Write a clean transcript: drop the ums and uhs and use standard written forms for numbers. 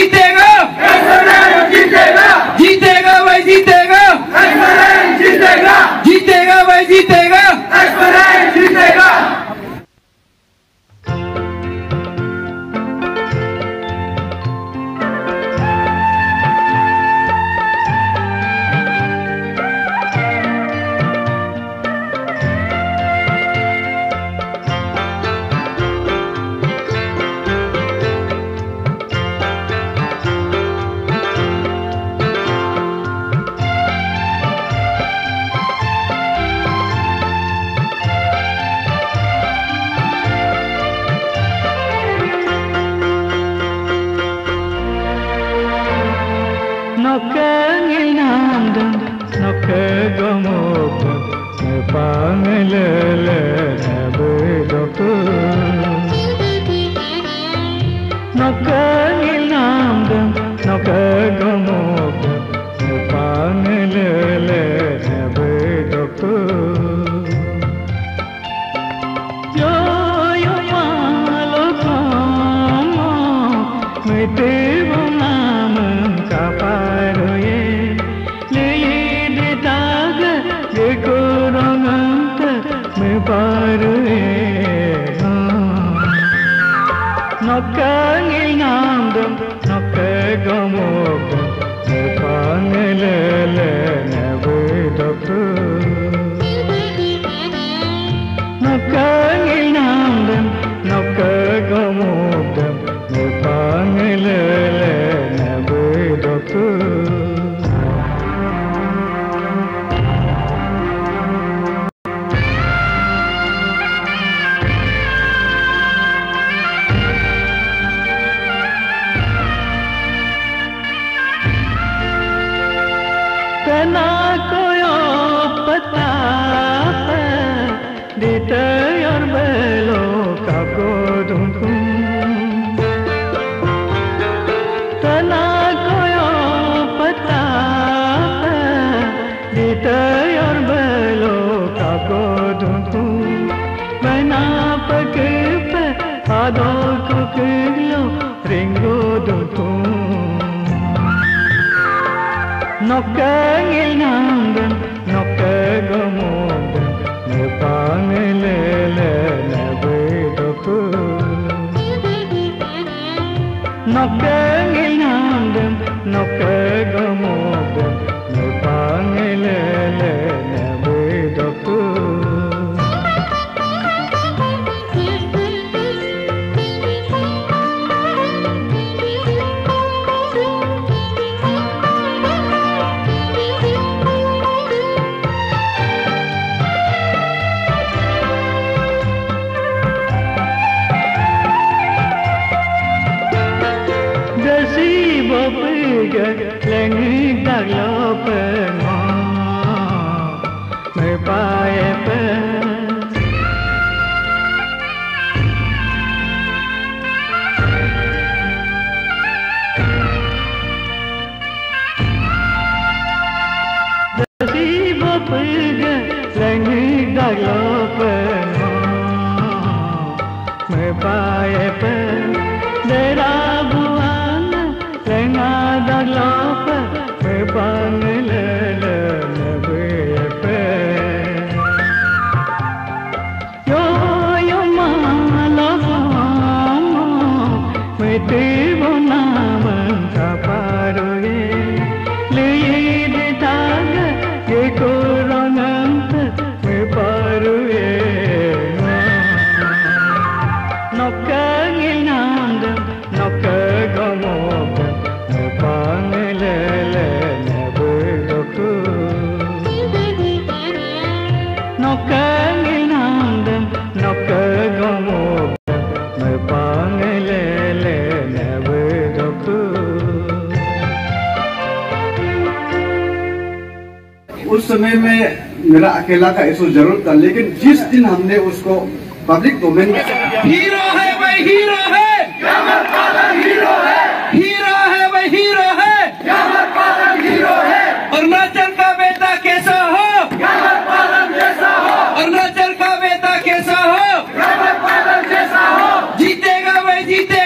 जीतेगा, जीतेगा, जीतेगा भाई जीतेगा, जीतेगा, जीतेगा भाई जीतेगा, जीतेगा। उस समय में मेरा अकेला का इशू जरूर था, लेकिन जिस दिन हमने उसको पब्लिक डोमेन में हीरो है भाई हीरो है, हीरो है, हीरो है भाई हीरो है, हीरो है। अरुणाचल का बेटा कैसा हो, जैसा हो, अरुणाचल का बेटा कैसा हो, जैसा हो। जीतेगा भाई जीतेगा।